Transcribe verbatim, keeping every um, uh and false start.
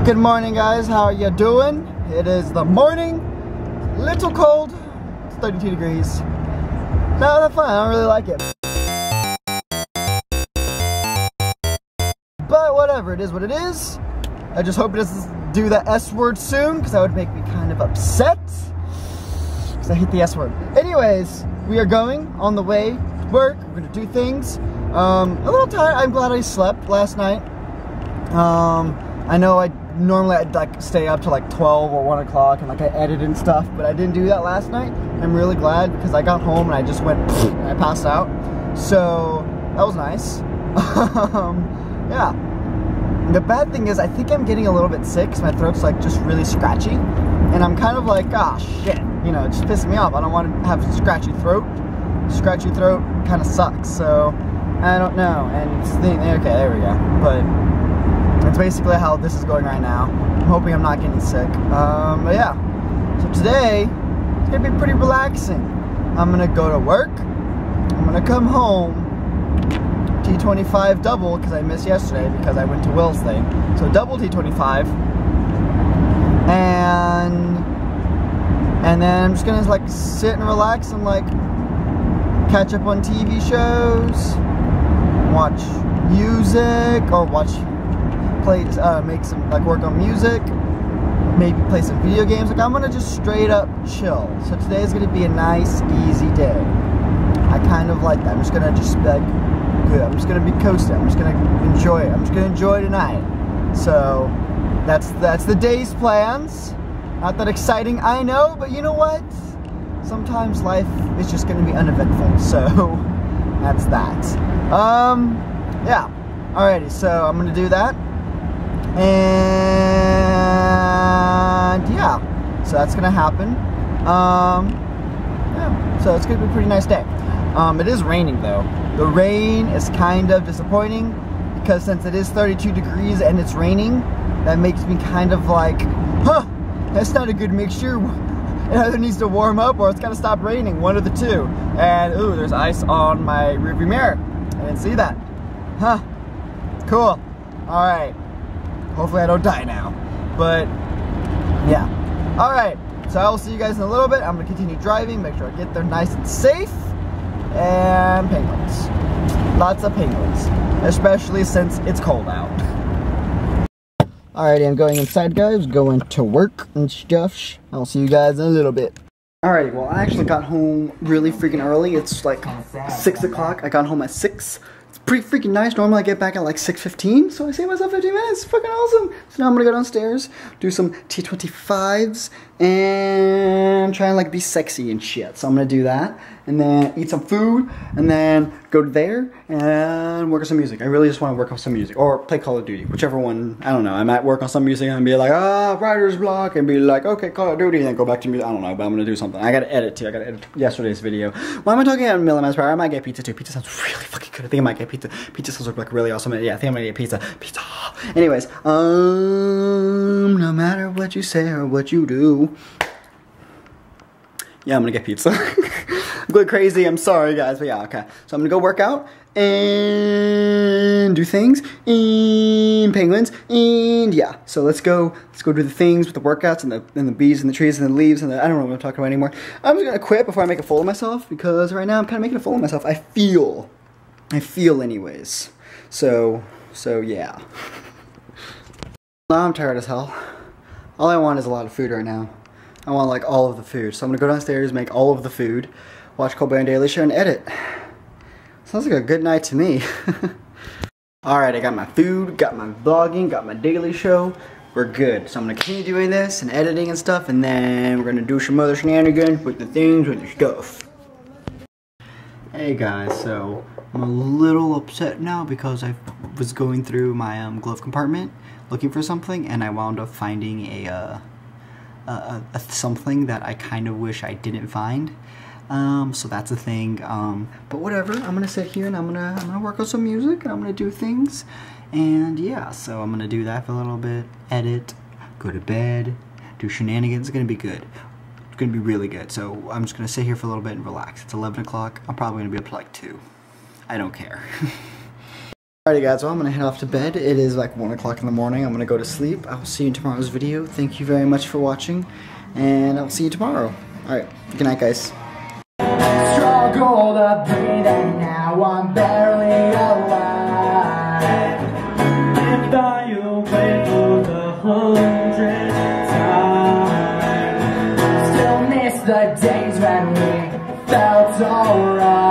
Good morning, guys. How are you doing? It is the morning. Little cold. It's thirty-two degrees. No, that's fine. I don't really like it. But whatever. It is what it is. I just hope it doesn't do the S word soon, because that would make me kind of upset. Because I hate the S word. Anyways, we are going on the way to work. We're going to do things. Um, a little tired. I'm glad I slept last night. Um, I know I normally I'd like stay up to like twelve or one o'clock and like I edit and stuff, but I didn't do that last night. I'm really glad because I got home and I just went and I passed out. So that was nice. um, yeah. The bad thing is I think I'm getting a little bit sick because my throat's like just really scratchy, and I'm kind of like, ah, shit, you know, it just pisses me off. I don't want to have a scratchy throat. Scratchy throat kind of sucks. So I don't know. And it's the, okay, there we go. But that's basically how this is going right now. I'm hoping I'm not getting sick. Um, but yeah. So today, it's going to be pretty relaxing. I'm going to go to work. I'm going to come home. T twenty-five double, because I missed yesterday because I went to Will's thing. So double T twenty-five. And, and then I'm just going to like sit and relax and like catch up on T V shows. Watch music or watch Play, uh, make some, like work on music, maybe play some video games. Like I'm gonna just straight up chill. So today is gonna be a nice, easy day. I kind of like that. I'm just gonna just be like, good. I'm just gonna be coasting. I'm just gonna enjoy it. I'm just gonna enjoy tonight. So that's that's the day's plans. Not that exciting, I know, but you know what? Sometimes life is just gonna be uneventful. So that's that. Um, yeah. Alrighty. So I'm gonna do that. And yeah, so that's gonna happen. Um, yeah, so it's gonna be a pretty nice day. Um, it is raining though. The rain is kind of disappointing because since it is thirty-two degrees and it's raining, that makes me kind of like, huh, that's not a good mixture. It either needs to warm up or it's gotta stop raining, one of the two. And ooh, there's ice on my rearview mirror. I didn't see that. Huh, cool, all right. Hopefully I don't die now, but yeah. All right, so I will see you guys in a little bit. I'm gonna continue driving, make sure I get there nice and safe. And penguins, lots of penguins, especially since it's cold out. Alrighty, I'm going inside, guys, going to work and stuff. I'll see you guys in a little bit. Alrighty, well I actually got home really freaking early. It's like six o'clock, I got home at six. Pretty freaking nice. Normally I get back at like six fifteen, so I saved myself fifteen minutes. It's fucking awesome. So now I'm gonna go downstairs, do some T twenty-fives, and try and like be sexy and shit. So I'm gonna do that, and then eat some food, and then go there and work on some music. I really just want to work on some music, or play Call of Duty, whichever one. I don't know. I might work on some music and be like, ah, writer's block, and be like, okay, Call of Duty, and then go back to music. I don't know, but I'm gonna do something. I gotta edit too. I gotta edit yesterday's video. Why am I talking about Milliman's Power? I might get pizza too. Pizza sounds really fucking good. I think I might get pizza. Pizza sounds like really awesome. Yeah, I think I'm gonna get pizza. Pizza. Anyways, um, no matter what you say or what you do, yeah, I'm gonna get pizza. I'm going crazy. I'm sorry, guys, but yeah, okay. So I'm gonna go work out and do things and penguins and yeah. So let's go. Let's go do the things with the workouts and the and the bees and the trees and the leaves and the, I don't know what I'm talking about anymore. I'm just gonna quit before I make a fool of myself because right now I'm kind of making a fool of myself. I feel. I feel anyways. So, so yeah. Now I'm tired as hell. All I want is a lot of food right now. I want like all of the food. So I'm gonna go downstairs, make all of the food, watch Colbert and Daily Show, and edit. Sounds like a good night to me. Alright, I got my food, got my vlogging, got my Daily Show. We're good. So I'm gonna continue doing this and editing and stuff, and then we're gonna do some other shenanigans with the things, with the stuff. Hey guys, so I'm a little upset now because I was going through my um, glove compartment looking for something, and I wound up finding a, uh, a, a, a something that I kind of wish I didn't find. Um, so that's a thing. Um, but whatever. I'm gonna sit here and I'm gonna I'm gonna work on some music and I'm gonna do things, and yeah. So I'm gonna do that for a little bit, edit, go to bed, do shenanigans. It's gonna be good. Gonna be really good. So I'm just gonna sit here for a little bit and relax. It's eleven o'clock. I'm probably gonna be up to like two. I don't care. Alrighty guys, well I'm gonna head off to bed. It is like one o'clock in the morning. I'm gonna go to sleep. I will see you in tomorrow's video. Thank you very much for watching, and I'll see you tomorrow. Alright, good night guys. Struggle to breathe and now I'm barely alive. If I away for the hundredth time, still miss the days when we felt alright.